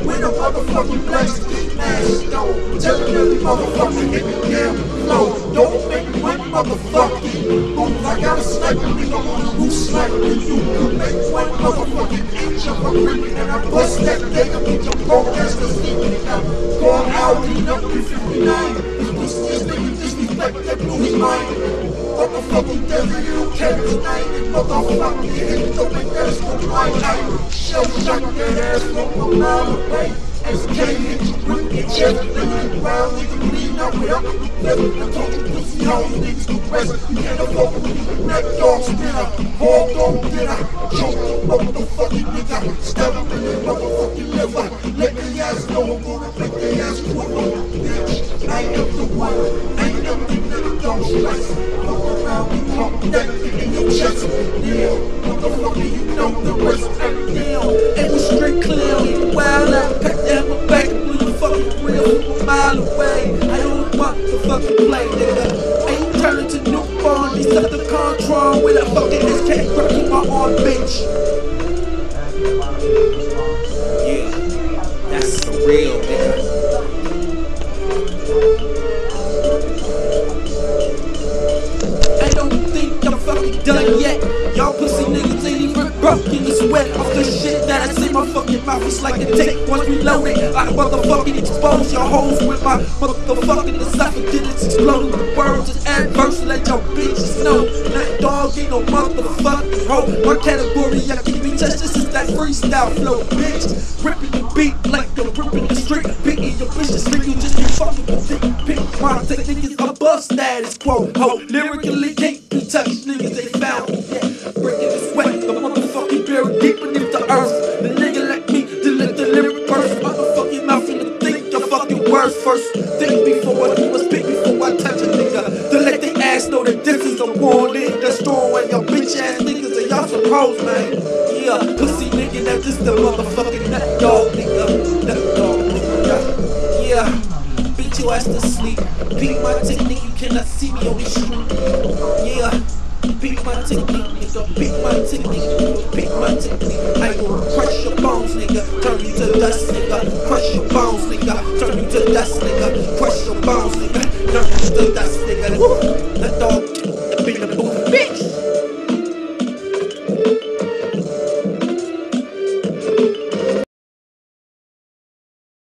with a motherfucking blast, mask on. Telling every motherfucker hit me down low. Don't make me one motherfucking move. I got a sniper, nigga on the roof, sniping you. You make one motherfucking inch of a ring, and I bust that nigga with your broke ass to sleep, nigga. Going out, clean up in 59. This nigga disrespect that blew his mind. Motherfucking devil, you don't care tonight. Motherfucking hit the big ass from my eye. Shell shot that ass from a mile away. SK hit you with your chest, nigga, the ground, nigga, bleeding out without the flip. I told you pussy hoes, niggas to rest. You can't afford me, neck dog spinner, hog dog dinner. Choke the motherfucking nigga, stab him in the motherfucking liver. Let the ass know I'm gonna make the ass quiver, bitch. I am the one, I am the nigga, don't stress. Fuck around me, talk that in your chest. Yeah, motherfucker, you know the rest. Damn, it was straight clear, wild out, pack that my back, blew the fucking real from a mile away. I don't want to fucking play, nigga. I ain't turning to newborn, these up the control with a fucking SK gripping my arm, bitch. Yeah, that's the real, nigga. I don't think I'm fucking done yet. Y'all pussy niggas ain't even broken the sweat off the shit that I say my fucking mouth is like a take. Once we load it, I motherfucking expose your hoes with my motherfucking esophagus exploding. The words is adverse to let your bitches know. That dog ain't no motherfucking hoe. My category, I keep me touched. This is that freestyle flow, bitch. Ripping the beat like I'm ripping the street. Beating your bitches, nigga, just be fucking with dick. Pick my technique is above status quo. Ho, lyrically can't be touched, niggas they found me yet. Breaking the sweat, the motherfucking buried deep beneath the earth. The nigga like me, to let the lyric burst. Motherfucking mouth and to think your fucking words first. Think before I do a spit before I touch a nigga. To let the ass know that this is a warning. That's strong when your bitch ass niggas and y'all some hoes, man. Yeah, pussy nigga, that just the motherfucking nut dog nigga. Nut dog nigga. Yeah, beat your ass to sleep. Beat my technique, you cannot see me on the street. Yeah. Beat my technique, nigga, beat my technique, nigga, beat my technique. I gon' crush your bones, nigga, turn you to dust, nigga. Crush your bones, nigga, turn you to dust, nigga. Crush your bones.